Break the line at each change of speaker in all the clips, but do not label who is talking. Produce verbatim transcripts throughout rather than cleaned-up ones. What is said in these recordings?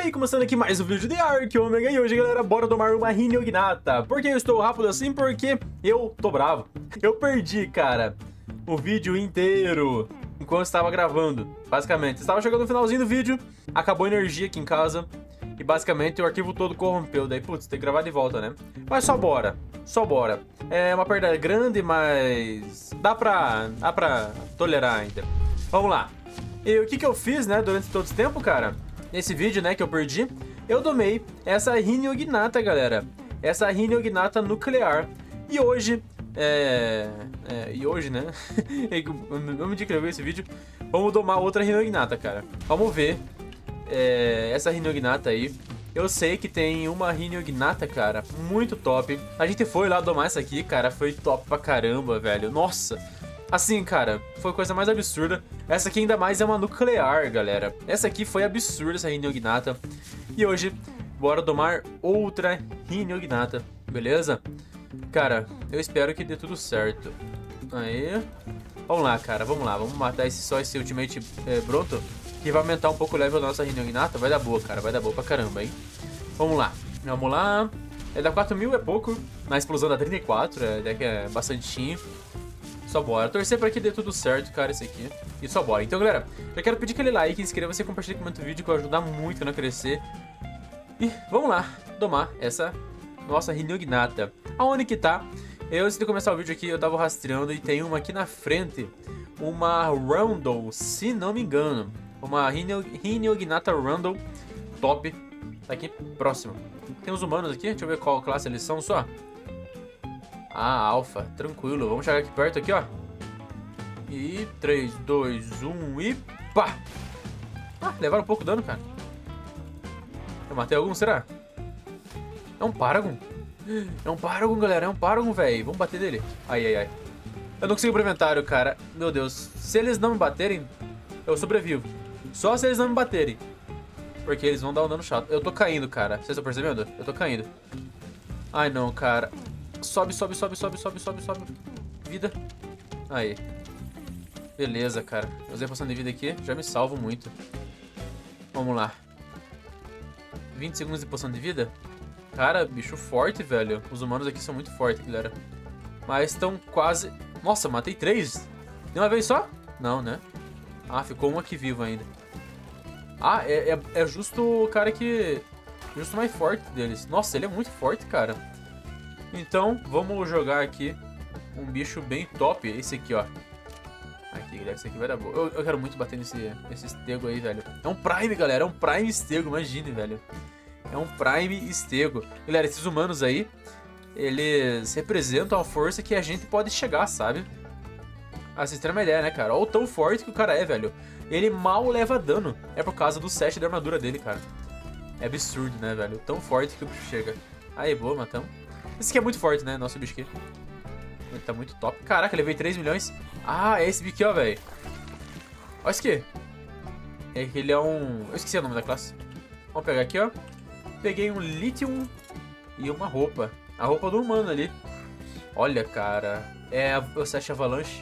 aí, começando aqui mais um vídeo de Ark Ômega. E hoje, galera, bora domar uma Hinognata. Por que eu estou rápido assim? Porque eu tô bravo. Eu perdi, cara, o vídeo inteiro enquanto estava gravando. Basicamente, estava chegando no finalzinho do vídeo, acabou a energia aqui em casa e basicamente o arquivo todo corrompeu. Daí, putz, tem que gravar de volta, né? Mas só bora, só bora. É uma perda grande, mas dá pra, dá pra tolerar ainda. Vamos lá. E o que que eu fiz, né, durante todo esse tempo, cara? Nesse vídeo, né, que eu perdi, eu domei essa Hinognata, galera. Essa Hinognata nuclear. E hoje, é... é e hoje, né? Vamos de que eu vi esse vídeo. Vamos domar outra Hinognata, cara. Vamos ver é... essa Hinognata aí. Eu sei que tem uma Hinognata, cara, muito top. A gente foi lá domar essa aqui, cara. Foi top pra caramba, velho. Nossa! Assim, cara, foi a coisa mais absurda. Essa aqui ainda mais é uma nuclear, galera. Essa aqui foi absurda, essa Hinognata. E hoje, bora domar outra Hinognata, beleza? Cara, eu espero que dê tudo certo. Aí, vamos lá, cara, vamos lá. Vamos matar esse, só esse Ultimate é, Bronto, que vai aumentar um pouco o level da nossa Hinognata. Vai dar boa, cara, vai dar boa pra caramba, hein? Vamos lá, vamos lá. É, dá quatro mil é pouco, na explosão dá trinta e quatro, é, é bastantinho. Só bora. Torcer pra que dê tudo certo, cara, esse aqui. E só bora. Então, galera, já quero pedir aquele like, inscreva-se, compartilhe, comenta o vídeo, que vai ajudar muito a crescer. E vamos lá, domar essa nossa Hinognata. Aonde que tá? Eu, antes de começar o vídeo aqui, eu tava rastreando e tem uma aqui na frente. Uma Rundle, se não me engano. Uma Hinognata Rundle top. Tá aqui próximo. Tem os humanos aqui, deixa eu ver qual classe eles são só. Ah, alfa, tranquilo. Vamos chegar aqui perto, aqui, ó. E três, dois, um e pá! Ah, levaram um pouco de dano, cara. Eu matei algum, será? É um Paragon? É um Paragon, galera, é um Paragon, velho. Vamos bater dele. Ai, ai, ai. Eu não consigo ir pro inventário, cara. Meu Deus. Se eles não me baterem, eu sobrevivo. Só se eles não me baterem. Porque eles vão dar um dano chato. Eu tô caindo, cara. Vocês estão percebendo? Eu tô caindo. Ai, não, cara. Sobe, sobe, sobe, sobe, sobe, sobe, sobe. Vida. Aí. Beleza, cara. Usei a poção de vida aqui. Já me salvo muito. Vamos lá. vinte segundos de poção de vida. Cara, bicho forte, velho. Os humanos aqui são muito fortes, galera. Mas estão quase... Nossa, matei três. De uma vez só? Não, né? Ah, ficou um aqui vivo ainda. Ah, é, é, é justo o cara que... Justo o mais forte deles. Nossa, ele é muito forte, cara. Então, vamos jogar aqui um bicho bem top. Esse aqui, ó. Aqui, galera. Esse aqui vai dar boa. Eu, eu quero muito bater nesse, nesse estego aí, velho. É um Prime, galera. É um Prime estego. Imagine, velho. É um Prime estego. Galera, esses humanos aí, eles representam a força que a gente pode chegar, sabe? Ah, vocês terem uma ideia, né, cara? Olha o tão forte que o cara é, velho. Ele mal leva dano. É por causa do set da armadura dele, cara. É absurdo, né, velho? Tão forte que o bicho chega. Aí, boa, matamos. Esse aqui é muito forte, né? Nosso bicho aqui. Ele tá muito top. Caraca, levei três milhões. Ah, é esse bicho aqui, ó, velho. Olha isso aqui. É que ele é um... Eu esqueci o nome da classe. Vamos pegar aqui, ó. Peguei um Lithium e uma roupa. A roupa do humano ali. Olha, cara. É o Sash Avalanche.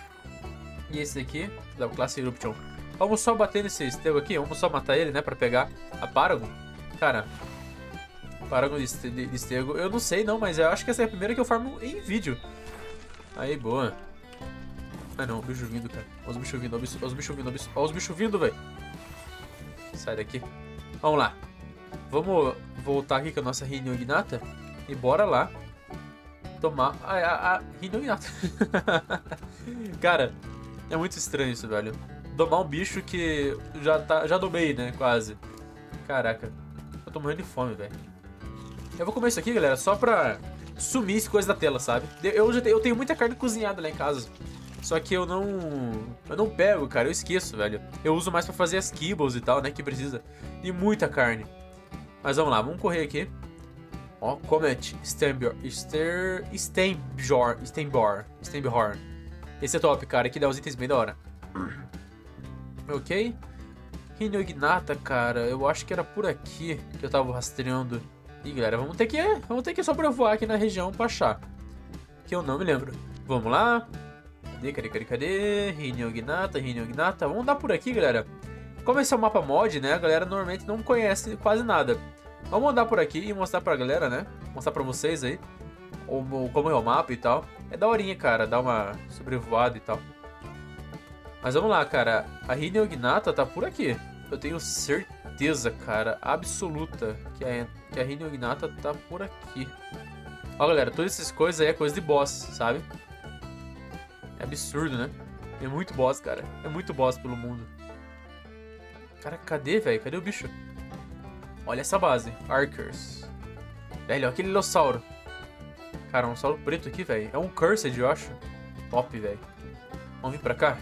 E esse aqui, da classe Eruption. Vamos só bater nesse estego aqui. Vamos só matar ele, né? Pra pegar a Paragon. Cara... Paragon de estego, eu não sei não, mas eu acho que essa é a primeira que eu farmo em vídeo. Aí, boa. Ah não, o bicho vindo, cara. Olha os bichos vindo, olha os bichos vindo, olha os bichos vindo, velho. Sai daqui. Vamos lá. Vamos voltar aqui com a nossa Hinognata e bora lá tomar a, a, a Hinognata. Cara, é muito estranho isso, velho. Domar um bicho que já, tá, já domei, né, quase. Caraca, eu tô morrendo de fome, velho. Eu vou comer isso aqui, galera, só pra sumir esse coisa da tela, sabe? Eu, já te, eu tenho muita carne cozinhada lá em casa. Só que eu não... Eu não pego, cara, eu esqueço, velho. Eu uso mais pra fazer as kibbles e tal, né, que precisa de muita carne. Mas vamos lá, vamos correr aqui. Ó, Comet Stambor... Stambor... Stambor... Stambor... Esse é top, cara, que dá os itens bem da hora. Ok. Hinognata, cara, eu acho que era por aqui que eu tava rastreando. Ih, galera, vamos ter que, vamos ter que sobrevoar aqui na região pra achar. Que eu não me lembro. Vamos lá. Cadê, cadê, cadê, cadê? Hinognata, Hinognata. Vamos dar por aqui, galera. Como esse é um mapa mod, né? A galera normalmente não conhece quase nada. Vamos andar por aqui e mostrar pra galera, né? Mostrar pra vocês aí como, como é o mapa e tal. É daorinha, cara, dar uma sobrevoada e tal. Mas vamos lá, cara. A Rina Ognata tá por aqui. Eu tenho certeza, cara, absoluta que a, que a Rina Ognata tá por aqui. Ó, galera, todas essas coisas aí é coisa de boss, sabe? É absurdo, né? É muito boss, cara. É muito boss pelo mundo. Cara, cadê, velho? Cadê o bicho? Olha essa base. Archers. Velho, olha aquele Lilossauro. Cara, um sauro preto aqui, velho. É um Cursed, eu acho. Top, velho. Vamos vir pra cá.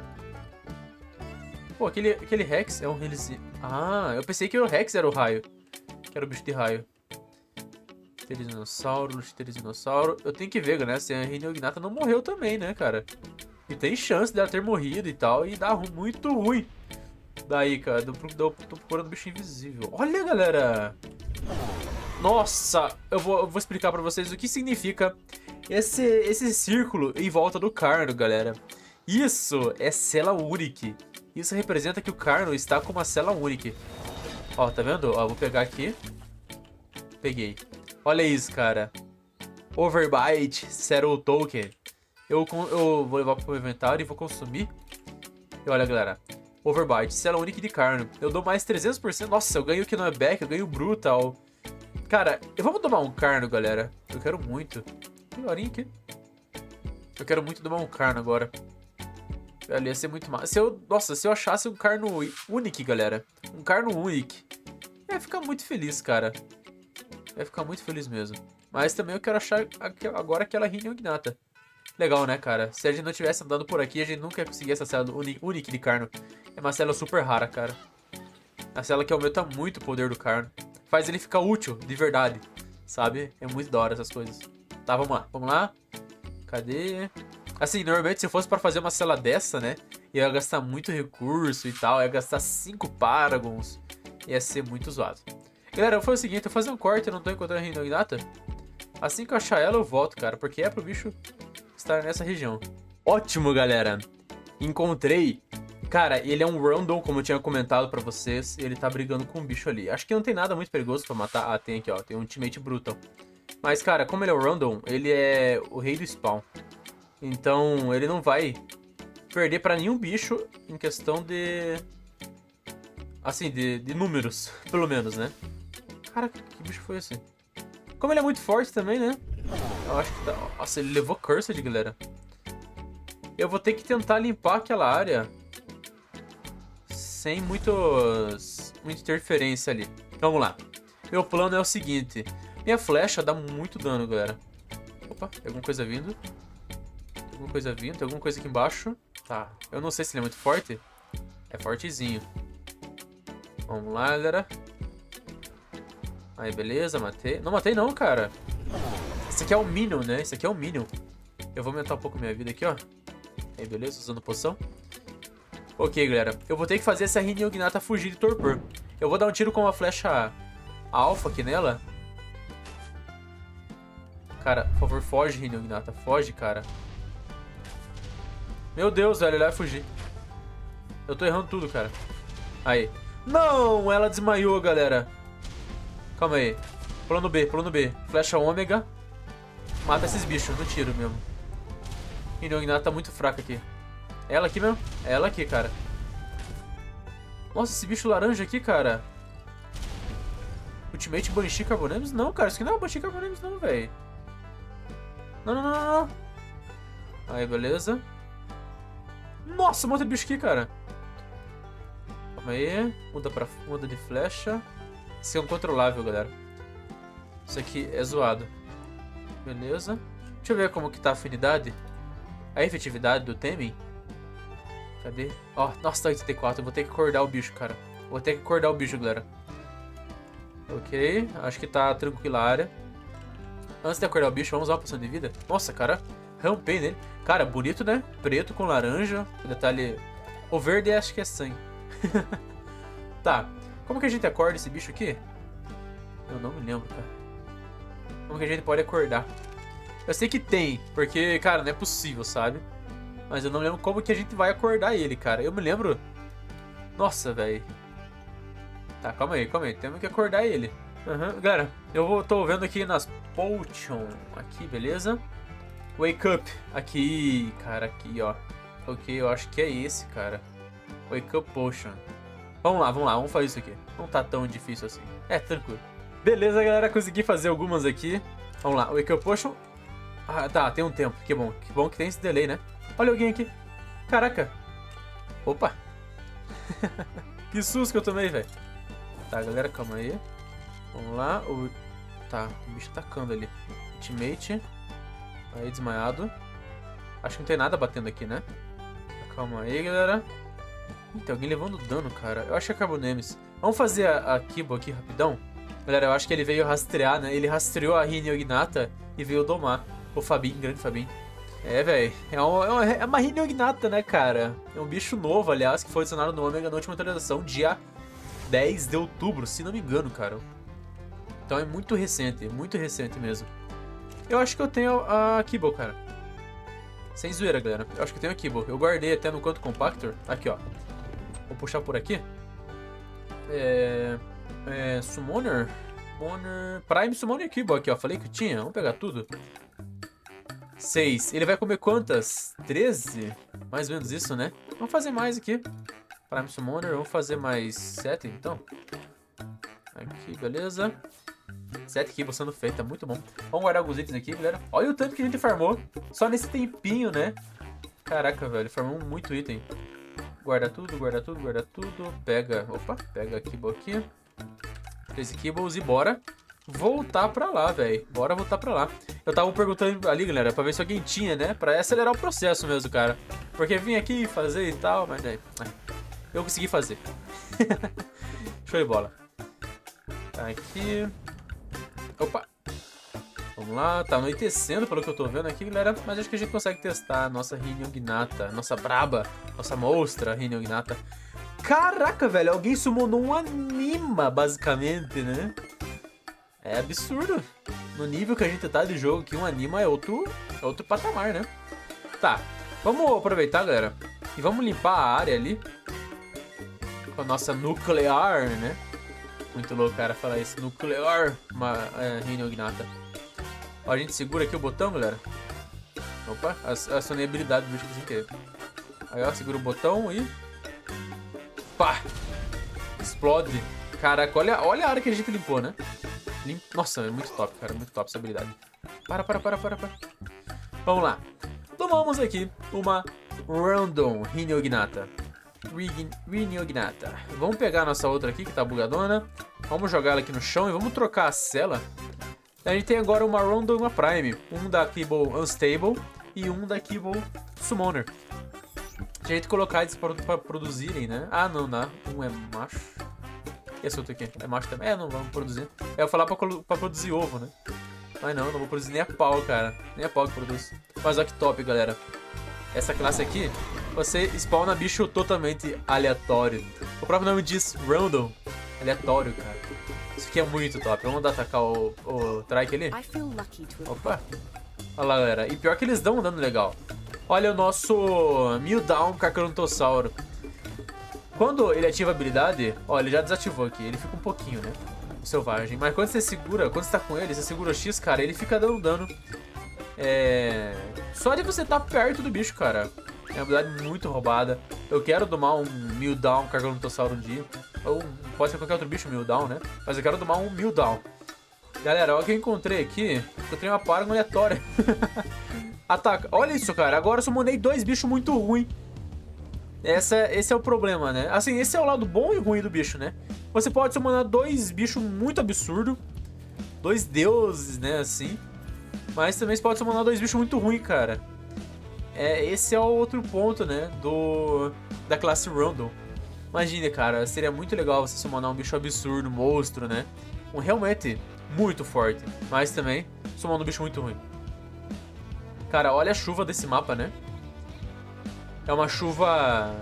Pô, aquele, aquele Rex é um Relis... Ah, eu pensei que o Rex era o raio. Que era o bicho de raio. Pterinossauro, Pterinossauro. Eu tenho que ver, né? Se a Rina Ognata não morreu também, né, cara? E tem chance dela ter morrido e tal. E dá muito ruim. Daí, cara, eu tô procurando bicho invisível. Olha, galera! Nossa! Eu vou, eu vou explicar pra vocês o que significa esse, esse círculo em volta do Carno, galera. Isso é cela Unique. Isso representa que o Carno está com uma cela Unique. Ó, tá vendo? Ó, vou pegar aqui. Peguei. Olha isso, cara. Overbite Settle Token. Eu, eu vou levar pro inventário e vou consumir. E olha, galera. Overbite, cela Unique de Carno. Eu dou mais trezentos por cento. Nossa, eu ganho Knockback, eu ganho Brutal. Cara, eu vamos tomar um Carno, galera. Eu quero muito. Tem horinha aqui. Eu quero muito tomar um Carno agora. Velho, ia ser muito massa. Se eu, nossa, se eu achasse um Carno Unique, galera. Um Carno Unique. Eu ia ficar muito feliz, cara. Eu ia ficar muito feliz mesmo. Mas também eu quero achar agora aquela Rina Ognata. Legal, né, cara? Se a gente não tivesse andando por aqui, a gente nunca ia conseguir essa cela Unique de Carno. É uma cela super rara, cara. A cela que aumenta muito o poder do Carno. Faz ele ficar útil, de verdade. Sabe? É muito da hora essas coisas. Tá, vamos lá. Vamos lá. Cadê? Assim, normalmente se eu fosse pra fazer uma cela dessa, né? Ia gastar muito recurso e tal. Ia gastar cinco Paragons. Ia ser muito zoado. Galera, foi o seguinte. Eu vou fazer um corte, eu não tô encontrando a Rina Ognata. Assim que eu achar ela, eu volto, cara. Porque é pro bicho estar nessa região. Ótimo, galera. Encontrei. Cara, ele é um random, como eu tinha comentado pra vocês. Ele tá brigando com um bicho ali. Acho que não tem nada muito perigoso pra matar. Ah, tem aqui, ó. Tem um teammate brutal. Mas, cara, como ele é o random, ele é o rei do spawn. Então, ele não vai perder pra nenhum bicho em questão de... Assim, de, de números, pelo menos, né? Cara, que bicho foi esse? Como ele é muito forte também, né? Eu acho que tá... Nossa, ele levou Cursed, galera. Eu vou ter que tentar limpar aquela área sem muitos... muita interferência ali. Vamos lá. Meu plano é o seguinte. Minha flecha dá muito dano, galera. Opa, tem alguma coisa vindo. Tem alguma coisa vindo. Tem alguma coisa aqui embaixo. Tá. Eu não sei se ele é muito forte. É fortezinho. Vamos lá, galera. Aí, beleza. Matei. Não matei não, cara. Esse aqui é o Minion, né? Esse aqui é o Minion. Eu vou aumentar um pouco minha vida aqui, ó. Aí, beleza. Usando poção. Ok, galera. Eu vou ter que fazer essa Rina Ognata fugir de torpor. Eu vou dar um tiro com uma flecha alfa aqui nela. Cara, por favor, foge, Rina Ognata. Foge, cara. Meu Deus, velho. Ele vai fugir. Eu tô errando tudo, cara. Aí. Não! Ela desmaiou, galera. Calma aí. Plano B, plano B. Flecha ômega. Mata esses bichos no tiro mesmo. Rina Ognata tá muito fraca aqui. Ela aqui mesmo? É ela aqui, cara. Nossa, esse bicho laranja aqui, cara. Ultimate Banshee Carbonemus? Não, cara. Isso aqui não é Banshee Carbonemus não, velho. Não, não, não, não, não. Aí, beleza. Nossa, um monte de bicho aqui, cara. Calma aí. Muda, pra, muda de flecha. Isso é incontrolável, galera. Isso aqui é zoado. Beleza. Deixa eu ver como que tá a afinidade. A efetividade do Temin. Cadê? Ó, oh, nossa, tá oitenta e quatro. Eu vou ter que acordar o bicho, cara. Vou ter que acordar o bicho, galera. Ok. Acho que tá tranquila a área. Antes de acordar o bicho, vamos usar uma poção de vida. Nossa, cara. Rampei nele. Cara, bonito, né? Preto com laranja. O detalhe... O verde acho que é sangue. Tá. Como que a gente acorda esse bicho aqui? Eu não me lembro, cara. Como que a gente pode acordar? Eu sei que tem. Porque, cara, não é possível, sabe? Mas eu não lembro como que a gente vai acordar ele, cara. Eu me lembro Nossa, velho. Tá, calma aí, calma aí. Temos que acordar ele. Uhum. Galera, eu vou, tô vendo aqui nas Potion. Aqui, beleza? Wake up. Aqui, cara, aqui, ó. Ok, eu acho que é esse, cara. Wake up Potion. Vamos lá, vamos lá, vamos fazer isso aqui. Não tá tão difícil assim. É, tranquilo. Beleza, galera, consegui fazer algumas aqui. Vamos lá, Wake up Potion. Ah, tá, tem um tempo. Que bom, que bom que tem esse delay, né? Olha alguém aqui. Caraca. Opa. Que susto que eu tomei, velho. Tá, galera, calma aí. Vamos lá. O... Tá, o bicho atacando ali. Ultimate. Aí, desmaiado. Acho que não tem nada batendo aqui, né? Calma aí, galera. Ih, tem alguém levando dano, cara. Eu acho que é Carbonemis. Vamos fazer a, a Kibo aqui rapidão. Galera, eu acho que ele veio rastrear, né? Ele rastreou a Hinyoginata e veio domar. O Fabinho, grande Fabinho. É, velho. É, um, é uma Hinyoginata, né, cara? É um bicho novo, aliás, que foi adicionado no Omega na última atualização, dia dez de outubro, se não me engano, cara. Então é muito recente, muito recente mesmo. Eu acho que eu tenho a Kibo, cara. Sem zoeira, galera. Eu acho que eu tenho a Kibo. Eu guardei até no canto compactor. Aqui, ó. Vou puxar por aqui. É... É... Summoner? Summoner... Prime Summoner Kibo aqui, ó. Falei que tinha. Vamos pegar tudo. seis. Ele vai comer quantas? treze? Mais ou menos isso, né? Vamos fazer mais aqui. Prime Summoner. Vamos fazer mais sete, então. Aqui, beleza. sete Kibos sendo feito, tá muito bom. Vamos guardar alguns itens aqui, galera. Olha o tanto que a gente farmou. Só nesse tempinho, né? Caraca, velho. Farmamos muito item. Guarda tudo, guarda tudo, guarda tudo. Pega... Opa, pega a Kibo aqui. treze Kibos e bora voltar pra lá, velho. Bora voltar pra lá. Eu tava perguntando ali, galera, pra ver se alguém tinha, né? Pra acelerar o processo mesmo, cara. Porque vim aqui fazer e tal, mas daí... Eu consegui fazer. Show de bola. Tá aqui... Opa! Vamos lá, tá anoitecendo pelo que eu tô vendo aqui, galera. Mas acho que a gente consegue testar a nossa Hinyoginata, nossa braba, nossa monstra Hinyoginata. Caraca, velho, alguém summonou um anima, basicamente, né? É absurdo. No nível que a gente tá de jogo aqui, um anima é outro, é outro patamar, né? Tá, vamos aproveitar, galera, e vamos limpar a área ali com a nossa nuclear, né? Muito louco, cara, falar isso. Nuclear, uma é, Hinyoginata. Ó, a gente segura aqui o botão, galera. Opa, acionei a habilidade do bicho sem querer. Aí, ó, segura o botão e... Pá! Explode. Caraca, olha, olha a área que a gente limpou, né? Lim... Nossa, é muito top, cara, muito top essa habilidade. Para, para, para, para, para. Vamos lá. Tomamos aqui uma Random Hinyoginata. Hinyoginata. Vamos pegar a nossa outra aqui, que tá bugadona. Vamos jogar ela aqui no chão e vamos trocar a cela. A gente tem agora uma Random e uma Prime. Um da Kibo Unstable e um da Kibo Summoner. Se a gente colocar eles para, para produzirem, né? Ah, não dá. Um é macho. E esse outro aqui? É macho também? É, não vamos produzir. É, eu falar pra, pra produzir ovo, né? Mas não, não vou produzir nem a pau, cara. Nem a pau que produz. Mas olha que top, galera. Essa classe aqui, você spawna bicho totalmente aleatório. O próprio nome diz Random. Aleatório, cara. Isso aqui é muito top. Vamos atacar o, o Trike ali? Opa. Olha lá, galera. E pior que eles dão um dano legal. Olha o nosso Mewdown Carcanontossauro. Quando ele ativa a habilidade, ó, ele já desativou aqui. Ele fica um pouquinho, né? Selvagem. Mas quando você segura, quando você tá com ele, você segura o X, cara, ele fica dando dano. É... Só de você estar tá perto do bicho, cara. É uma habilidade muito roubada. Eu quero domar um Mewdown Carcanontossauro um dia. Ou pode ser qualquer outro bicho Mewdown, né? Mas eu quero domar um Mewdown. Galera, olha o que eu encontrei aqui. Eu tenho uma Paragon aleatória. Ataca. Olha isso, cara. Agora eu summonei dois bichos muito ruins. Essa, esse é o problema, né? Assim, esse é o lado bom e ruim do bicho, né? Você pode summonar dois bichos muito absurdos. Dois deuses, né? Assim. Mas também você pode summonar dois bichos muito ruins, cara. É, esse é o outro ponto, né? Do, da classe Random. Imagina, cara. Seria muito legal você summonar um bicho absurdo, monstro, né? Um realmente muito forte. Mas também summonar um bicho muito ruim. Cara, olha a chuva desse mapa, né? É uma chuva...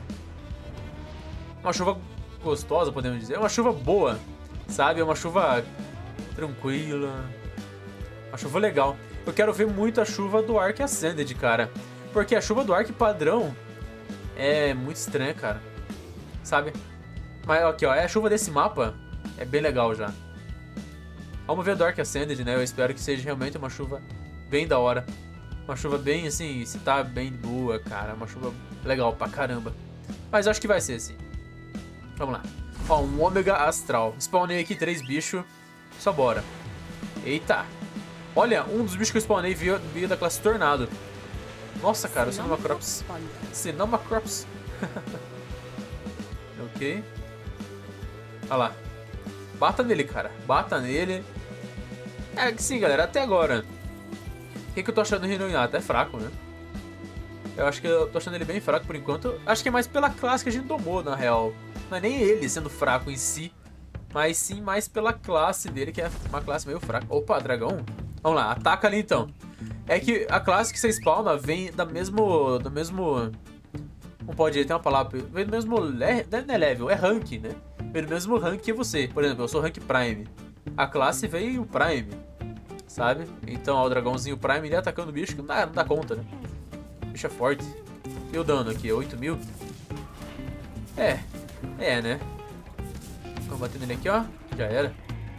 Uma chuva gostosa, podemos dizer. É uma chuva boa, sabe? É uma chuva tranquila. Uma chuva legal. Eu quero ver muito a chuva do Ark Ascended, cara. Porque a chuva do Ark padrão é muito estranha, cara. Sabe? Mas aqui, ó, é a chuva desse mapa é bem legal já. Vamos ver a Dark Ascended, né? Eu espero que seja realmente uma chuva bem da hora. Uma chuva bem, assim, se tá bem boa, cara. Uma chuva legal pra caramba. Mas acho que vai ser, sim. Vamos lá. Ó, um Ômega Astral. Spawnei aqui três bichos. Só bora. Eita. Olha, um dos bichos que eu spawnei veio, veio da classe Tornado. Nossa, cara, o Cinemacrops. Cinemacrops. Ok. Olha lá. Bata nele, cara. Bata nele. É que sim, galera. Até agora. O que, que eu tô achando do Hinognath? É fraco, né? Eu acho que eu tô achando ele bem fraco por enquanto. Acho que é mais pela classe que a gente tomou, na real. Não é nem ele sendo fraco em si. Mas sim mais pela classe dele, que é uma classe meio fraca. Opa, dragão. Vamos lá, ataca ali então. É que a classe que você spawna vem da mesmo... Do mesmo... Não pode ter uma palavra. Vem do mesmo... Le, não é level, é rank, né? Vem do mesmo rank que você. Por exemplo, eu sou rank Prime. A classe veio Prime. Sabe? Então, ó, o dragãozinho Prime ele atacando o bicho, que não dá, não dá conta, né? O bicho é forte. E o dano aqui? oito mil? É. É, né? Vamos bater nele aqui, ó. Já era.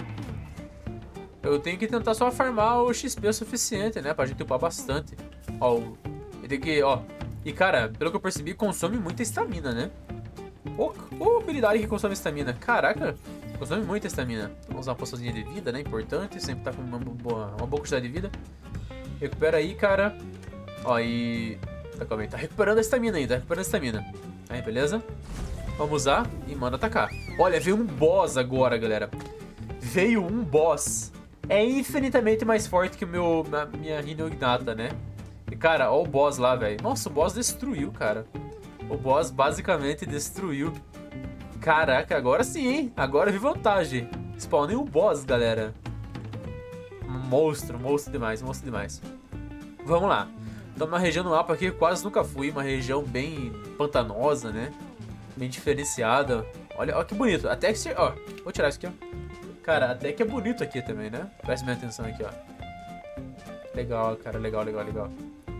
Eu tenho que tentar só farmar o X P suficiente, né? Pra gente upar bastante. Ó, eu tenho que, ó. E, cara, pelo que eu percebi, consome muita estamina, né? Ô, ô habilidade que consome estamina. Caraca, consome muita estamina. Vamos usar uma poçãozinha de vida, né? Importante. Sempre tá com uma boa, uma boa quantidade de vida. Recupera aí, cara. Ó, e... Calma aí, tá recuperando a estamina ainda. Tá recuperando a estamina. Aí, beleza? Vamos usar e manda atacar. Olha, veio um boss agora, galera. Veio um boss. É infinitamente mais forte que o meu, a minha Hinognath, né? E, cara, ó o boss lá, velho. Nossa, o boss destruiu, cara. O boss basicamente destruiu. Caraca, agora sim, hein? Agora eu vi vantagem. Spawnei o boss, galera. Monstro, monstro demais, monstro demais. Vamos lá. Estamos numa região do mapa aqui que eu quase nunca fui. Uma região bem pantanosa, né? Bem diferenciada. Olha, ó que bonito. Até que se... Ó, vou tirar isso aqui, ó. Cara, até que é bonito aqui também, né? Preste minha atenção aqui, ó. Legal, cara. Legal, legal, legal.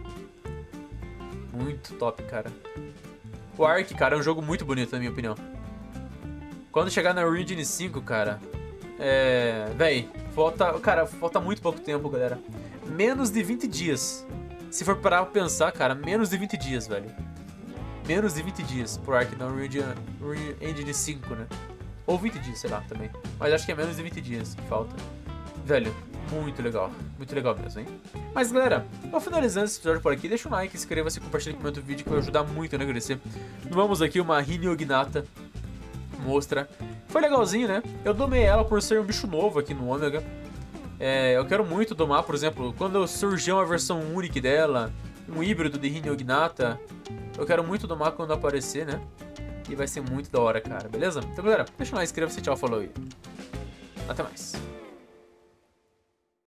Muito top, cara. O Ark, cara, é um jogo muito bonito, na minha opinião. Quando chegar na Origin cinco, cara... É... Véi, falta... Cara, falta muito pouco tempo, galera. Menos de vinte dias. Se for parar pra pensar, cara, menos de vinte dias, velho. Menos de vinte dias pro Ark na Origin Engine cinco, né? Ou vinte dias, sei lá, também. Mas acho que é menos de vinte dias que falta. Velho, muito legal. Muito legal mesmo, hein? Mas, galera, vou finalizando esse episódio por aqui. Deixa um like, inscreva-se, compartilhe, comenta o vídeo que vai ajudar muito a crescer. Vamos aqui uma Hinognath Mostra. Foi legalzinho, né? Eu domei ela por ser um bicho novo aqui no Ômega. É, eu quero muito domar, por exemplo, quando surgir uma versão única dela, um híbrido de Hinognath, eu quero muito domar quando aparecer, né? E vai ser muito da hora, cara, beleza? Então, galera, deixa um like, inscreva-se, tchau, falou aí. Até mais.